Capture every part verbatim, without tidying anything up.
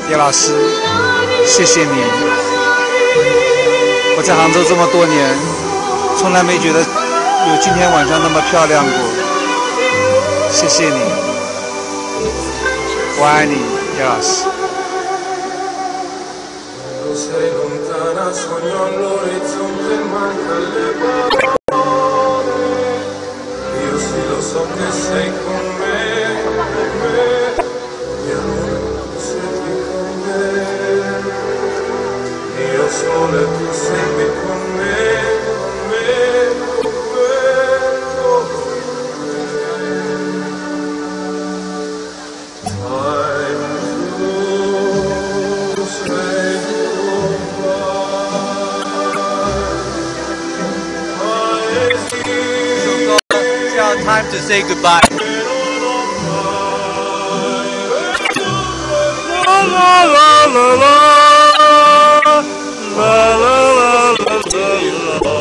叶老师，谢谢你。我在杭州这么多年，从来没觉得有今天晚上那么漂亮过。谢谢你，我爱你，叶老师。 Time to say goodbye. La la la la la la la la la la.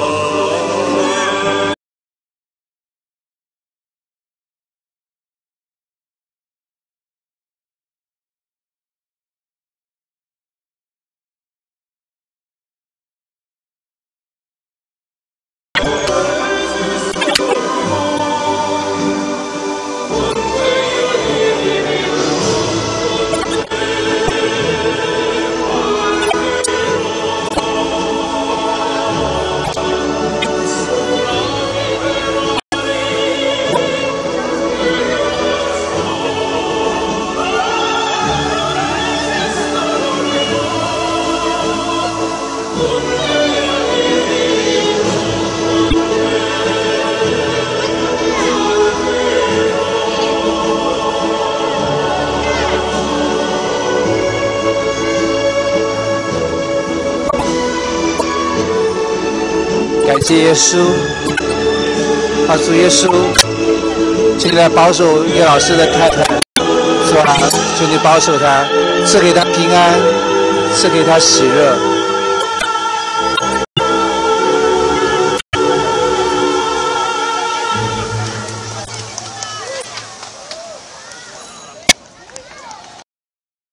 感谢耶稣，啊，主耶稣，请你来保守叶老师的太太，是吧？求你保守她，赐给她平安，赐给她喜乐。